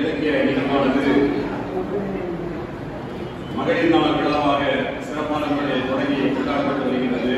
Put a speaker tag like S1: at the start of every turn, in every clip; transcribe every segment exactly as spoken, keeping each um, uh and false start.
S1: இலக்கிய நிகழ்வானது மகளிர் நாள் விழாவாக சிறப்பான முறையில் தொடங்கி கொண்டாடப்பட்டு வருகின்றது.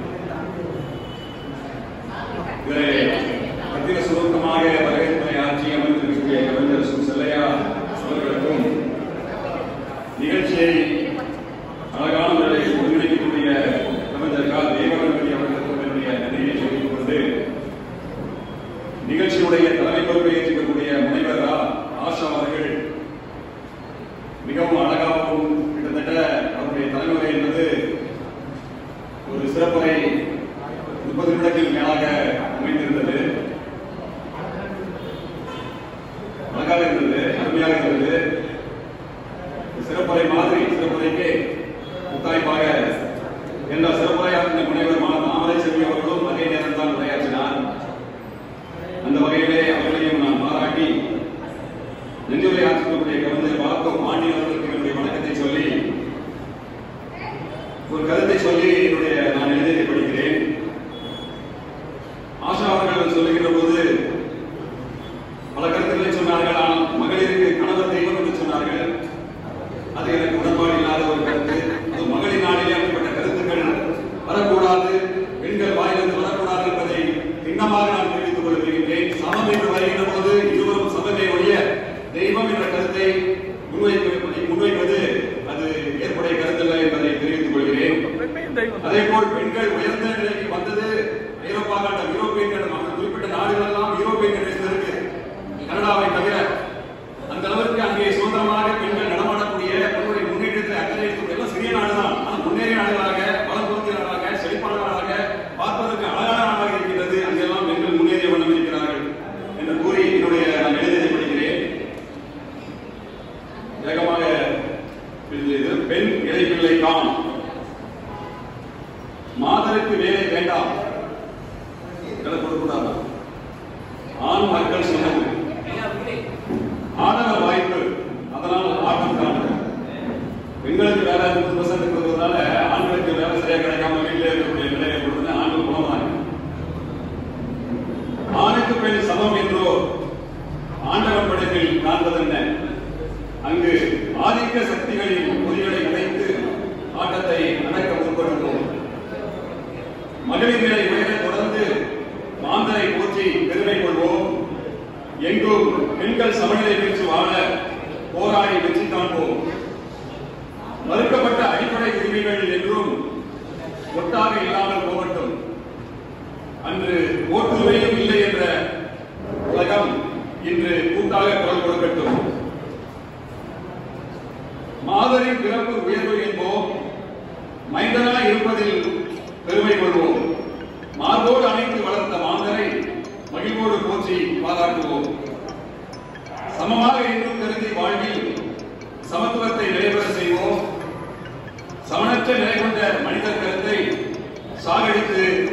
S1: இவரை பத்திர சுருக்கமாக வரவேற்பை ஆட்சி அமர்ந்திருக்கக்கூடிய கவிஞர் சு செல்லையா அவர்களுக்கும் நிகழ்ச்சியை அழகான முறையில் ஒருங்கிணைக்கக்கூடிய கவிஞர் கா தேவகணபதி அவர்களுக்கும் என்னுடைய நன்றியை சொல்லிக் கொண்டு நிகழ்ச்சியுடைய தலைமை பொறுப்பை ஏற்றிக்கக்கூடிய முனைவர் ஆஷா அவர்கள் மிகவும் அழகாகவும் கிட்டத்தட்ட அவருடைய தலைமுறை என்பது ஒரு சிறப்புரை முப்பது நிமிடத்தில் மேலாக அமைந்திருந்தது. அழகாக இருந்தது, அருமையாக இருந்தது. சிறப்புரை மாதிரி சிறப்புரைக்கு முத்தாய்ப்பாக என்ற சிறப்புரையாக முனைவர் மாமலை செல்வி அவர்களும் அதே நேரம் தான் உரையாற்றினார். அந்த வகையிலே அவர்களையும் நான் பாராட்டி நெஞ்சுரை ஆற்றக்கூடிய கவிஞர் பாக்கம் பாண்டி அவர்களுக்கு என்னுடைய வணக்கத்தை சொல்லி ஒரு கருத்தை சொல்லி என்னுடைய நான் எழுதியை படிக்கிறேன். ஆஷா அவர்கள் சொல்லுகின்ற போது பல கருத்துக்களை சொன்னார்கள். ஆனால் மகளிருக்கு கணவர் தெய்வம் என்று சொன்னார்கள். அது எனக்கு உடன்பாடு இல்லாத ஒரு கருத்து. அது மகளிர் நாளிலே அப்படிப்பட்ட கருத்துக்கள் வரக்கூடாது, பெண்கள் வாயிலிருந்து வரக்கூடாது என்பதை திண்ணமாக நான் தெரிவித்துக் கொள்ள விரும்புகிறேன். சமம் என்று வருகின்ற போது இருவரும் சமமே ஒழிய தெய்வம் என்ற கருத்தை முன்வைப்பது அது ஏற்புடைய கருத்தல்ல என்பதை தெரிவித்துக் கொள்கிறேன். அதே போல் பெண்கள் உயர்ந்த நிலைக்கு வந்தது ஐரோப்பா கண்டம், யூரோப்பியன் கண்டம், குறிப்பிட்ட நாடுகள் எல்லாம் யூரோப்பியன் கண்டம் இருக்கு, கனடாவை தவிர. அந்த அளவிற்கு அங்கே சுதந்திரமாக பெண்கள் நடமாடக்கூடிய பெண்களுடைய முன்னேற்றத்தை அக்கறை எல்லாம் சிறிய நாடுதான். ஆனால் முன்னேறிய நாடுகளாக, வளம் பொருந்திய நாடாக, செழிப்பான நாடாக, பார்ப்பதற்கு அழகான நாடாக இருக்கிறது. அங்கெல்லாம் பெண்கள் முன்னேறிய வண்ணம் இருக்கிறார்கள் என்று கூறி என்னுடைய நான் எழுதியதை படிக்கிறேன். வேகமாக பெண் இடைப்பிள்ளை காம், மாதருக்கு வேலை வேண்டாம், கொடுக்கூடாது. ஆண் மக்கள் சொன்னது ஆடவர் வாய்ப்பு, அதனால் ஆட்டம் காணுது. பெண்களுக்கு வேலை முப்பது பர்சன்ட் இருக்கிறதுனால ஆண்களுக்கு வேலை சரியா கிடைக்காம வீட்டில் இருக்கக்கூடிய நிலையை கொடுத்து ஆண்கள் குணமாக ஆணுக்கு பெண் சமம் என்றோ ஆண்டவன் படைப்பில் காண்பதென்ன, அங்கு ஆதிக்க சக்திகளின் பொறிகளை உடைத்து ஆட்டத்தை அடக்க முற்படுவோம். மகளிர் நிலை உயர தொடர்ந்து மாந்தரை போற்றி பெருமை கொள்வோம். எங்கும் பெண்கள் சமநிலை பெற்று வாழ போராடி வெற்றி காண்போம். மறுக்கப்பட்ட அடிப்படை உரிமைகள் என்றும் ஒட்டாக இல்லாமல் போகட்டும். அன்று ஓட்டுரிமையும் இல்லை என்ற உலகம் இன்று கூட்டாக குரல் கொடுக்கட்டும். மாதரின் பிறப்பு உயர்வு என்போம், மைந்தனாய் இருப்பதில் பெருமை கொள்வோம். மார்போடு அணைத்து வளர்த்த மாந்தரை மகிழ்வோடு போற்றி பாராட்டுவோம். சமமாக என்றும் கருதி வாழ்வில் சமத்துவத்தை நிறைவேற செய்வோம். சமனற்ற நிலை கொண்ட மனிதர் கருத்தை சாகடித்து